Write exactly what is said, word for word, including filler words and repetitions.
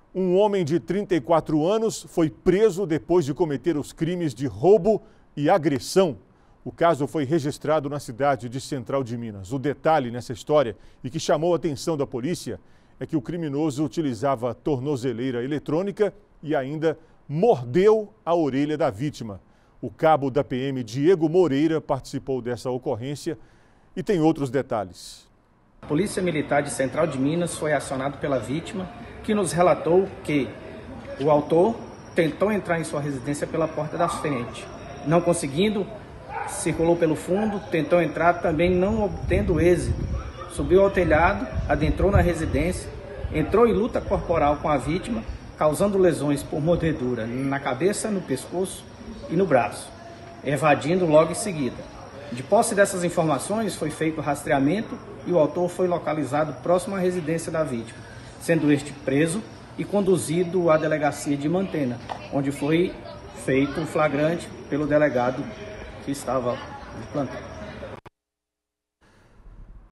Um homem de trinta e quatro anos foi preso depois de cometer os crimes de roubo e agressão. O caso foi registrado na cidade de Central de Minas. O detalhe nessa história e que chamou a atenção da polícia é que o criminoso utilizava tornozeleira eletrônica e ainda mordeu a orelha da vítima. O cabo da P M Diego Moreira participou dessa ocorrência e tem outros detalhes. A Polícia Militar de Central de Minas foi acionado pela vítima, que nos relatou que o autor tentou entrar em sua residência pela porta da frente. Não conseguindo, circulou pelo fundo, tentou entrar, também não obtendo êxito. Subiu ao telhado, adentrou na residência, entrou em luta corporal com a vítima, causando lesões por mordedura na cabeça, no pescoço e no braço, evadindo logo em seguida. De posse dessas informações, foi feito o rastreamento e o autor foi localizado próximo à residência da vítima, sendo este preso e conduzido à delegacia de Mantena, onde foi feito o flagrante pelo delegado que estava de plantão.